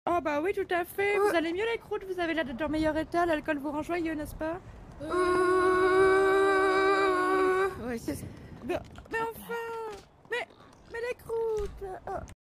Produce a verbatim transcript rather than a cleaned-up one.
Oh bah oui, tout à fait. Vous allez mieux les croûtes, vous avez l'air d'être en meilleur état, l'alcool vous rend joyeux, n'est-ce pas? Euh... Oui, c'est... Mais, mais enfin! Mais, mais les croûtes! Oh.